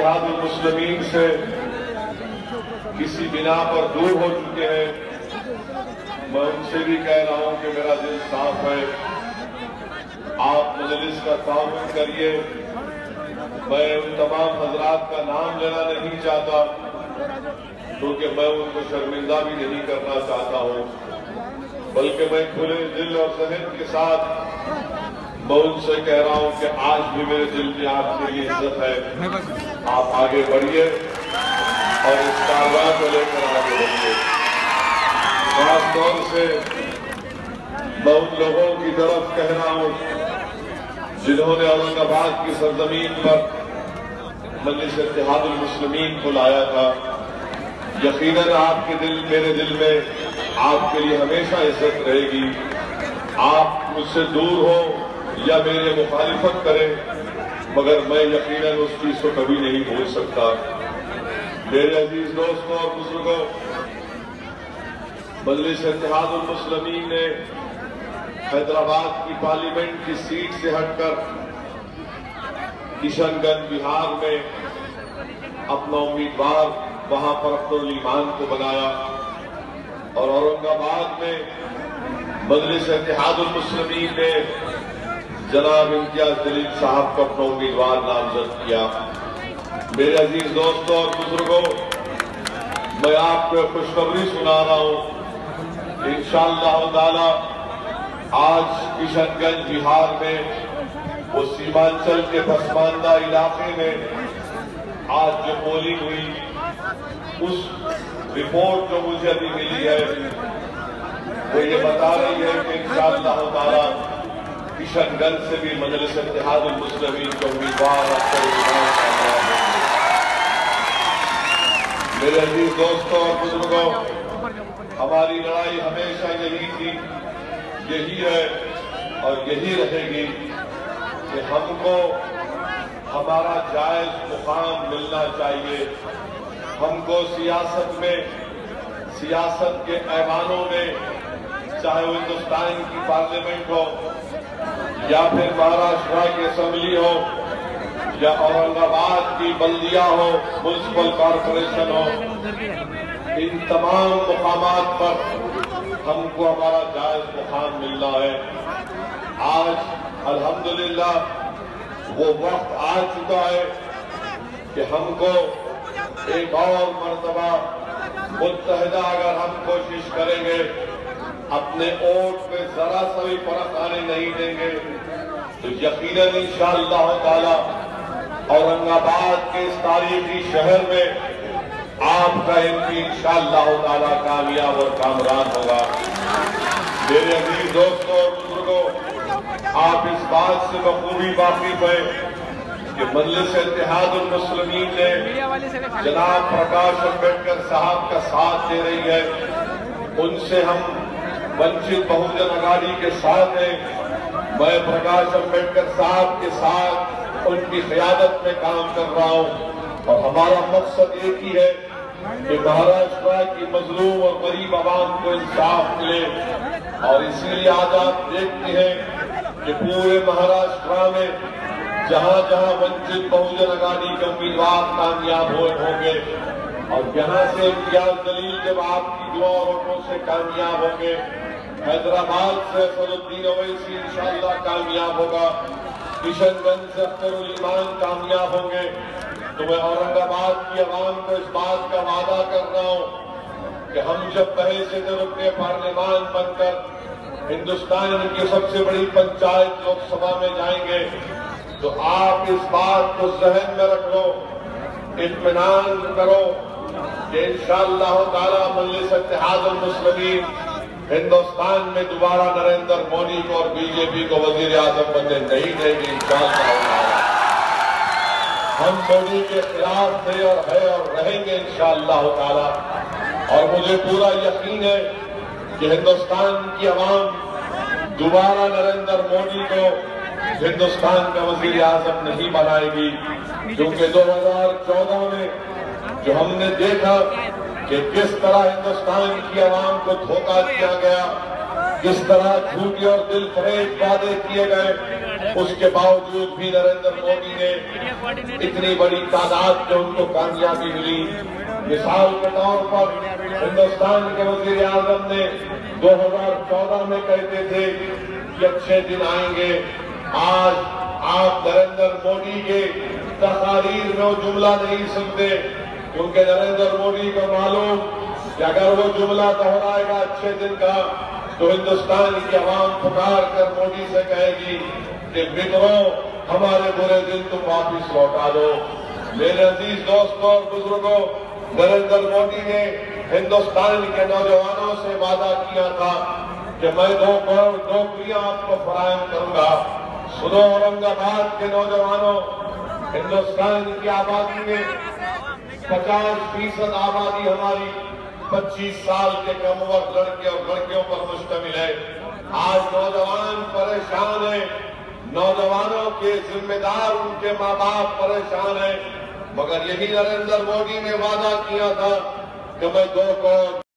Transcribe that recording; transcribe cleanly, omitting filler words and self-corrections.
اتحاد المسلمین سے کسی بنا پر دور ہو چکے ہیں، میں ان سے بھی کہہ رہا ہوں کہ میرا دل صاف ہے، آپ مجلس کا تعاون کریے۔ میں ان تمام حضرات کا نام لینا نہیں چاہتا کیونکہ میں ان کو شرمندہ بھی نہیں کرنا چاہتا ہوں، بلکہ میں کھلے دل اور ذہن کے ساتھ میں ان سے کہہ رہا ہوں کہ آج بھی میرے دل میں آپ کے لیے عزت ہے، آپ آگے بڑھیے اور اس کاروبار کو لے کر آگے بڑھیے۔ خاص طور سے میں ان لوگوں کی طرف کہہ رہا ہوں جنہوں نے اورنگ آباد کی سرزمین پر مجلس اتحاد المسلمین کو لایا تھا، یقیناً آپ کے دل میرے دل میں آپ کے لیے ہمیشہ عزت رہے گی۔ آپ مجھ سے دور ہو یا میرے مخالفت کریں، مگر میں یقیناً اس چیز کو کبھی نہیں بھول سکتا۔ میرے عزیز دوستوں اور بزرگوں، مجلس اتحاد المسلمین نے حیدرآباد کی پارلیمنٹ کی سیٹ سے ہٹ کر کشن گنج بہار میں اپنا امیدوار وہاں پر عبد الایمان کو بنایا، اور اورنگ آباد میں مجلس اتحاد المسلمین نے جناب امتیاز جلیل صاحب کو اپنا امیدوار نامزد کیا۔ میرے عزیز دوستوں اور بزرگوں، میں آپ کو خوشخبری سنا رہا ہوں، انشاءاللہ تعالی آج کشن گنج بہار میں وہ سیمانچل کے پسماندہ علاقے میں آج جو پولنگ ہوئی، اس رپورٹ جو مجھے ابھی ملی ہے وہ یہ بتا رہی ہے کہ انشاءاللہ تعالی کشن گنج سے بھی مجلس اتحاد المسلمین کے امیدوار میرے عزیز دوستوں اور بزرگوں، ہماری لڑائی ہمیشہ یہی تھی، یہی ہے اور یہی رہے گی کہ ہم کو ہمارا جائز مقام ملنا چاہیے۔ ہم کو سیاست میں، سیاست کے ایوانوں میں، چاہے وہ ہندوستان کی پارلیمنٹ ہو یا پھر مہاراشٹر کی اسمبلی ہو یا اورنگ آباد کی بلدیہ ہو، میونسپل کارپوریشن ہو، ان تمام مقامات پر ہم کو ہمارا جائز مقام ملنا ہے۔ آج الحمدللہ وہ وقت آ چکا ہے کہ ہم کو ایک اور مرتبہ متحدہ اگر ہم کوشش کریں گے، اپنے ووٹ پہ ذرا سا بھی فرق آنے نہیں دیں گے، تو یقیناً انشاءاللہ تعالی اورنگ آباد کے اس تاریخی شہر میں آپ کا MP انشاءاللہ تعالی کامیاب اور کامران ہوگا۔ میرے عزیز دوستوں اور بزرگوں، آپ اس بات سے بخوبی واقف ہیں کہ مجلس اتحاد المسلمین نے جناب پرکاش امبیڈکر صاحب کا ساتھ دے رہی ہے، ان سے ہم ونچت بہوجن اگاڑی کے ساتھ ہیں۔ میں پرکاش امبیڈکر صاحب کے ساتھ ان کی قیادت میں کام کر رہا ہوں، اور ہمارا مقصد ایک ہی ہے کہ مہاراشٹر کی مظلوم اور غریب عوام کو انصاف ملے، اور اسی لیے آج آپ دیکھتے ہیں کہ پورے مہاراشٹر میں جہاں جہاں ونچت بہوجن اگاڑی کے امیدوار کامیاب ہوں گے، اور یہاں سے امتیاز جلیل جب آپ کی دعا اور ووٹوں سے کامیاب ہوں گے، حیدرآباد سے اسد الدین اویسی انشاءاللہ کامیاب ہوگا، کشن گنج سے اختر الایمان کامیاب ہوں گے، تو میں اورنگ آباد کی عوام کو اس بات کا وعدہ کر رہا ہوں کہ ہم جب بحیثیت رکن پارلیمان بن کر ہندوستان کی سب سے بڑی پنچایت لوک سبھا میں جائیں گے، تو آپ اس بات کو ذہن میں رکھ لو، اطمینان کرو کہ انشاءاللہ تعالی مجلس اتحاد المسلمین ہندوستان میں دوبارہ نریندر مودی کو اور BJP کو وزیر اعظم بننے نہیں دے گی انشاءاللہ تعالی۔ ہم مودی کے خلاف تھے اور ہے اور رہیں گے انشاءاللہ تعالی، اور مجھے پورا یقین ہے کہ ہندوستان کی عوام دوبارہ نریندر مودی کو ہندوستان کا وزیر اعظم نہیں بنائے گی، کیونکہ 2014 میں جو ہم نے دیکھا کہ کس طرح ہندوستان کی عوام کو دھوکہ دیا گیا، کس طرح جھوٹے اور دل فریب وعدے کیے گئے، اس کے باوجود بھی نریندر مودی نے اتنی بڑی تعداد میں ان کو کامیابی ملی۔ مثال کے طور پر ہندوستان کے وزیر اعظم نے 2014 میں کہتے تھے کہ اچھے دن آئیں گے۔ آج آپ نریندر مودی کے تقاریر میں وہ جملہ نہیں سنتے، کیونکہ نریندر مودی کو معلوم کہ اگر وہ جملہ دہرائے گا اچھے دن کا تو ہندوستان کی عوام پکار کر مودی سے کہے گی کہ متروں ہمارے برے دن تم واپس لوٹا دو۔ میرے عزیز دوستوں اور بزرگوں، نریندر مودی نے ہندوستان کے نوجوانوں سے وعدہ کیا تھا کہ میں 2 کروڑ نوکریاں آپ کو فراہم کروں گا۔ سنو اورنگ آباد کے نوجوانوں، ہندوستان کی آبادی میں 50% آبادی ہماری 25 سال کے کم عمر لڑکے اور لڑکیوں پر مشتمل ہے۔ آج نوجوان پریشان ہیں، نوجوانوں کے ذمہ دار ان کے ماں باپ پریشان ہیں، مگر یہی نریندر مودی نے وعدہ کیا تھا کہ میں 2 کروڑ